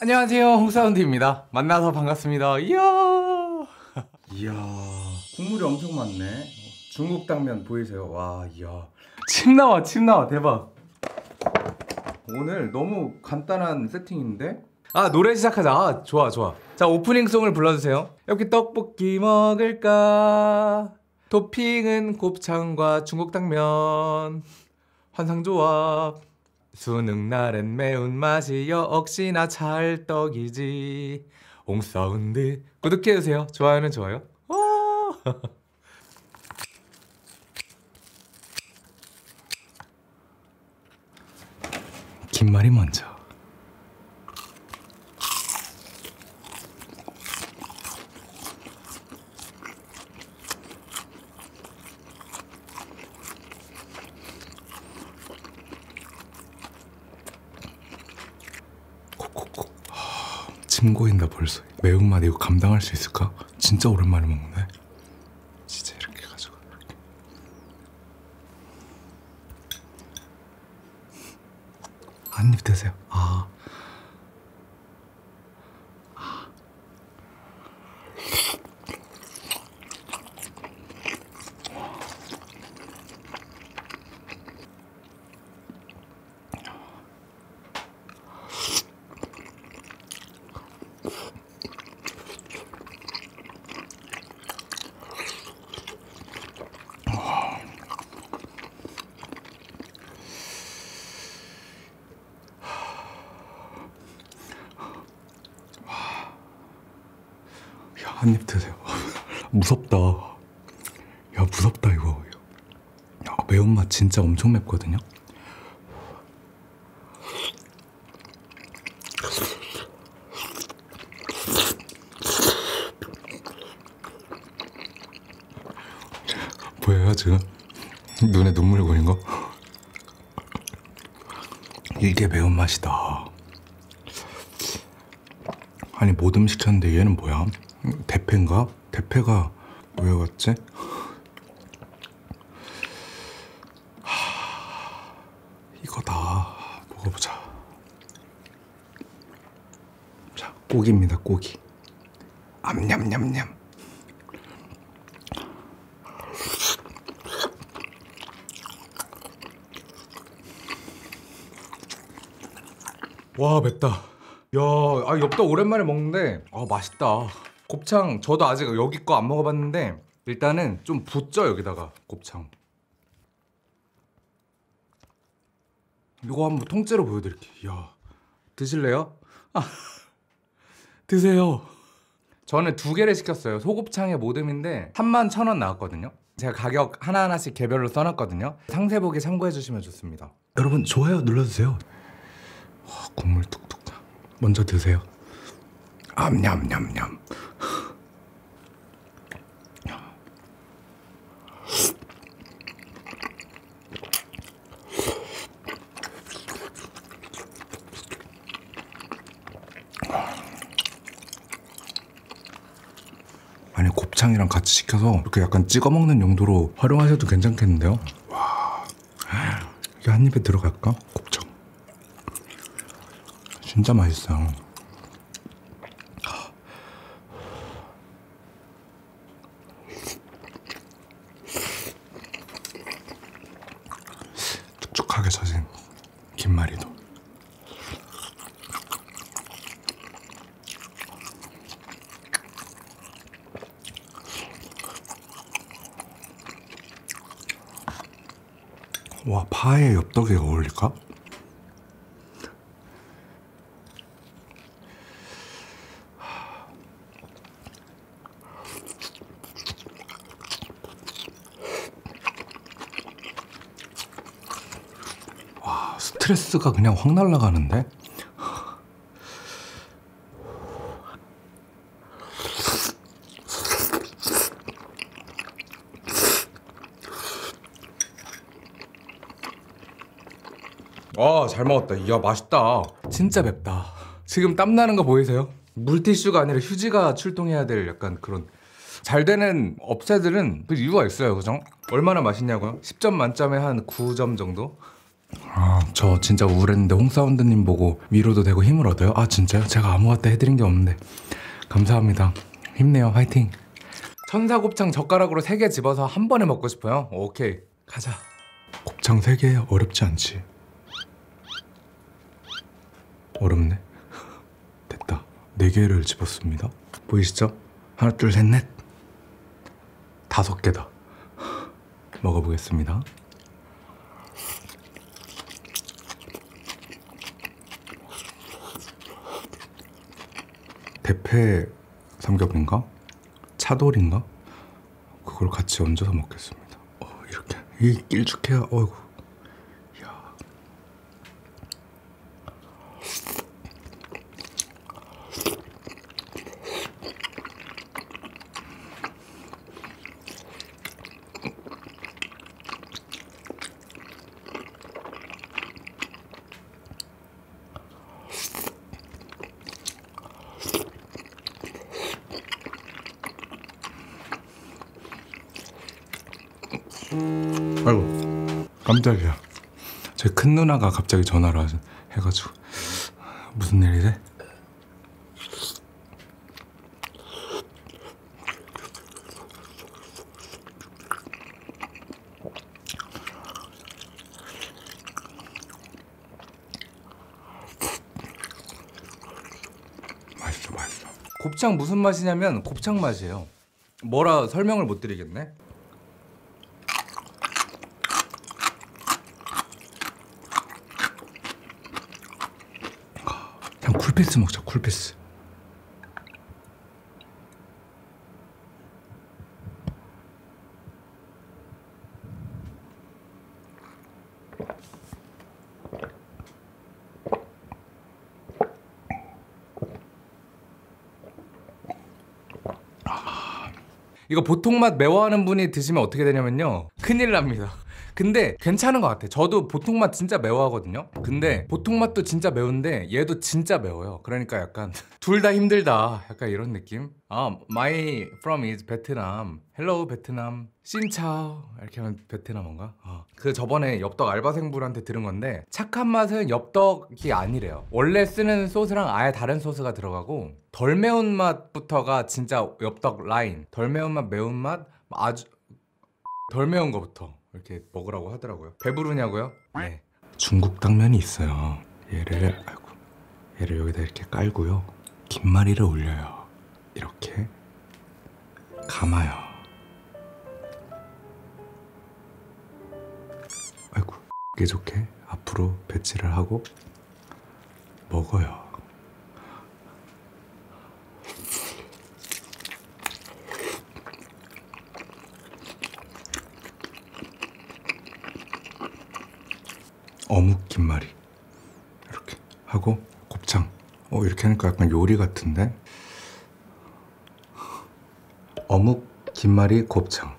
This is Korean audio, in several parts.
안녕하세요, 홍사운드입니다. 만나서 반갑습니다. 이야. 이야, 국물이 엄청 많네. 중국 당면 보이세요? 와, 이야. 침 나와, 침 나와. 대박. 오늘 너무 간단한 세팅인데? 아, 노래 시작하자. 아, 좋아, 좋아. 자, 오프닝송을 불러주세요. 여기 떡볶이 먹을까? 토핑은 곱창과 중국 당면. 환상조합. 수능날엔 매운맛이 역시나 찰떡이지. 홍사운드 구독해주세요. 좋아요는 좋아요. 김말이 먼저. 침 고인다 벌써. 매운맛 이거 감당할 수 있을까? 진짜 오랜만에 먹네. 진짜 이렇게 해가지고 이렇게. 한 입 드세요. 한 입 드세요. 무섭다. 야, 무섭다 이거. 야, 매운맛 진짜 엄청 맵거든요. 보여요 지금? 눈에 눈물 고인 거? 이게 매운맛이다. 아니 모듬 시켰는데 얘는 뭐야? 대패인가? 대패가 왜 왔지? 이거다. 먹어보자. 자, 고기입니다. 고기. 암냠냠냠. 와, 맵다. 야, 엽떡 오랜만에 먹는데 맛있다. 곱창 저도 아직 여기 거 안 먹어봤는데 일단은 좀 붓죠 여기다가 곱창. 이거 한번 통째로 보여드릴게요. 이야, 드실래요? 드세요. 저는 2개를 시켰어요. 소곱창에 모듬인데 31,000원 나왔거든요. 제가 가격 하나하나씩 개별로 써놨거든요. 상세 보기 참고해주시면 좋습니다. 여러분 좋아요 눌러주세요. 국물 뚝뚝. 먼저 드세요. 암냠냠냠. 아니 곱창이랑 같이 시켜서 이렇게 약간 찍어 먹는 용도로 활용하셔도 괜찮겠는데요? 와, 이게 한 입에 들어갈까? 곱창 진짜 맛있어요. 축축하게 젖은 김말이도. 와, 파에 엽떡이 어울릴까? 와, 스트레스가 그냥 확 날아가는데? 잘 먹었다. 이야, 맛있다. 진짜 맵다. 지금 땀 나는 거 보이세요? 물티슈가 아니라 휴지가 출동해야 될 약간 그런. 잘 되는 업체들은 그 이유가 있어요, 그죠? 얼마나 맛있냐고요? 10점 만점에 한 9점 정도? 저 진짜 우울했는데 홍사운드님 보고 위로도 되고 힘을 얻어요? 아 진짜요? 제가 아무것도 해드린 게 없는데 감사합니다. 힘내요. 화이팅. 천사곱창 젓가락으로 3개 집어서 한 번에 먹고 싶어요? 오케이 가자. 곱창 3개 어렵지 않지? 어렵네. 됐다. 4개를 집었습니다. 보이시죠? 하나 둘 셋 넷 5개다. 먹어보겠습니다. 대패 삼겹인가? 차돌인가? 그걸 같이 얹어서 먹겠습니다. 이렇게 이 길쭉해야 어이구. 야. 아이고 깜짝이야. 제 큰 누나가 갑자기 전화를 해가지고 무슨 일이래? 맛있어. 곱창 무슨 맛이냐면 곱창 맛이에요. 뭐라 설명을 못 드리겠네. 그냥 쿨피스 먹자. 쿨피스. 이거 보통 맛 매워하는 분이 드시면 어떻게 되냐면요, 큰일 납니다. 근데 괜찮은 것 같아. 저도 보통 맛 진짜 매워하거든요. 근데 보통 맛도 진짜 매운데 얘도 진짜 매워요. 그러니까 약간 둘 다 힘들다, 약간 이런 느낌. My from is 베트남. Hello 베트남. 신차오 이렇게 하면 베트남어인가? 그 저번에 엽떡 알바생분한테 들은 건데 착한 맛은 엽떡이 아니래요. 원래 쓰는 소스랑 아예 다른 소스가 들어가고 덜 매운 맛부터가 진짜 엽떡 라인. 덜 매운맛, 매운맛, 아주 덜 매운 거부터 이렇게 먹으라고 하더라고요. 배부르냐고요? 네. 중국 당면이 있어요. 얘를 여기다 이렇게 깔고요. 김말이를 올려요. 이렇게 감아요. 아이고, 그게 좋게 앞으로 배치를 하고 먹어요. 어묵 김말이 이렇게 하고 곱창. 이렇게 하니까 약간 요리 같은데. 어묵 김말이 곱창.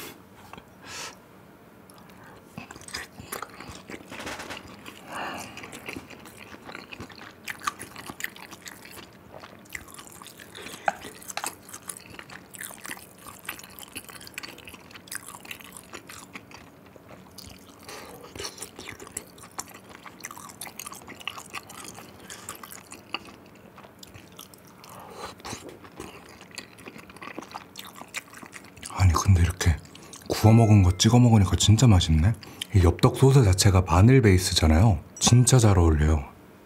아니 근데 이렇게 구워 먹은 거 찍어 먹으니까 진짜 맛있네. 이 엽떡 소스 자체가 마늘 베이스잖아요. 진짜 잘 어울려요.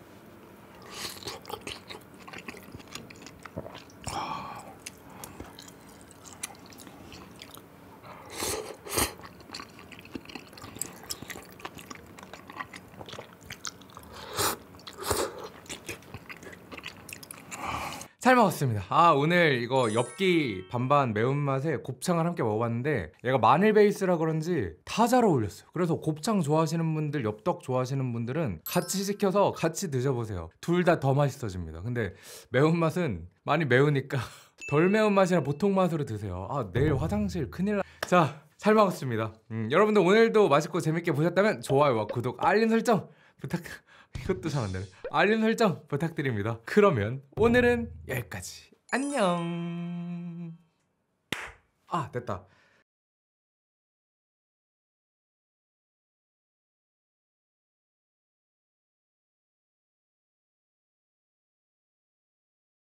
잘 먹었습니다. 오늘 이거 엽기 반반 매운맛에 곱창을 함께 먹어봤는데 얘가 마늘 베이스라 그런지 다 잘 어울렸어요. 그래서 곱창 좋아하시는 분들, 엽떡 좋아하시는 분들은 같이 시켜서 같이 드셔보세요. 둘 다 더 맛있어집니다. 근데 매운맛은 많이 매우니까 덜 매운맛이랑 보통 맛으로 드세요. 내일 화장실 큰일 나. 자, 잘 먹었습니다. 여러분들 오늘도 맛있고 재밌게 보셨다면 좋아요와 구독, 알림 설정 이것도 잘 안되네. 알림 설정 부탁드립니다. 그러면 오늘은 여기까지. 안녕. 됐다.